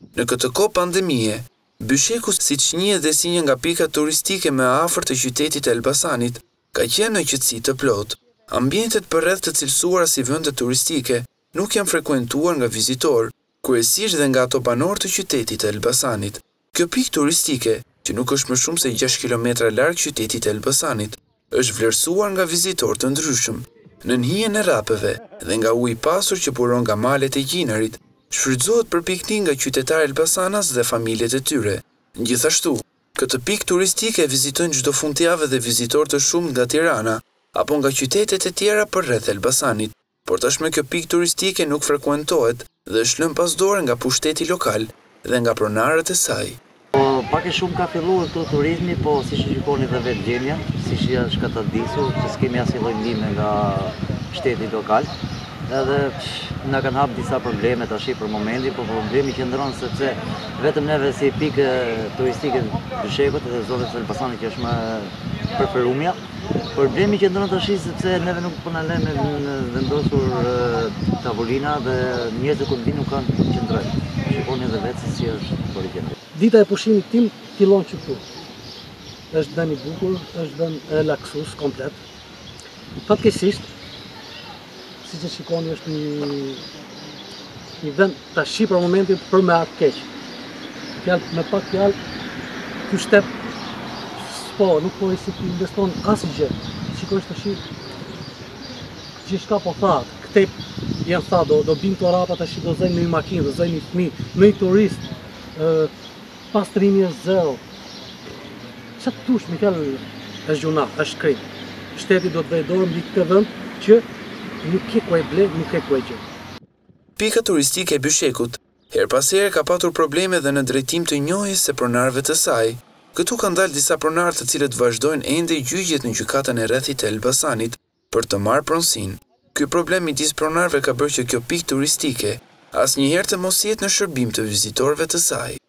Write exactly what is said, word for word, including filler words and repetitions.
Në këtë kohë pandemie, Bysheku, siç njihet dhe si një nga pikat turistike më afër të qytetit të Elbasanit, ka qenë në qetësi të plotë. Ambientet përreth të cilësuara si vende turistike nuk janë frekuentuar nga vizitorë, kryesisht dhe nga ato banorë të qytetit të Elbasanit. Kjo pikë turistike, që nuk është më shumë se gjashtë kilometra larg qytetit të Elbasanit, është vlerësuar nga vizitorë të ndryshëm. Në hijen e rapeve dhe nga uji i pasur që buron nga malet e Gjinarit, shfrytëzohet për piknik nga qytetarë elbasanas dhe familjet e tyre. Gjithashtu, këtë pikë turistike vizitojnë çdo fundjavë dhe vizitorë të shumtë nga Tirana apo nga qytetet e tjera përreth Elbasanit, por tashmë kjo pikë turistike nuk frekuentohet dhe është lënë pas dore nga pushteti lokal dhe nga pronarët e saj. Po, pak e shumë ka filluar këtu turizmi, po si që shikoni dhe vetë gjendja, si që është ka të disur, që s'kemi asnjë lloj ndihme nga shteti lokal. Edhe na kanë hapë disa probleme tash për momentin, po problemi qëndron sepse vetëm neve si pikë turistike Byshekut dhe zona e Elbasanit që është më preferuar. Problemi qëndron tash sepse neve nuk po na lënë në vendosur tavolina dhe njerëzit kur vinë nuk kanë ku qëndrojnë. Shikoni edhe vetë si është korrigjimi. Dita e pushimit tim fillon që këtu. Është vend i bukur, është vend relaksues komplet. Fatkeqësisht, siç e shikoni është një një vend tash për momentin për me atë keq. Fjalë me pak fjalë, ky shtet po nuk po i si investon asgjë. Shikoj tash gjithçka po tha, këtej janë tha do do bin to rapa tash do zëjnë në një makinë, do zëjnë një fëmijë, në një turist, ë pastrimi është zero. Sa tush me fjalë është gjuna, është krim. Shteti do të bëjë dorë mbi këtë vend që nuk ke ku e ble, nuk ke ku e gjë. Pika turistike e Byshekut, her pas here ka patur probleme dhe në drejtim të njohjes së pronarëve të saj. Këtu kanë dalë disa pronarë të cilët vazhdojnë ende gjyqjet në gjykatën e rrethit të Elbasanit për të marrë pronësinë. Ky problem midis pronarëve ka bërë që kjo pikë turistike asnjëherë të mos jetë në shërbim të vizitorëve të saj.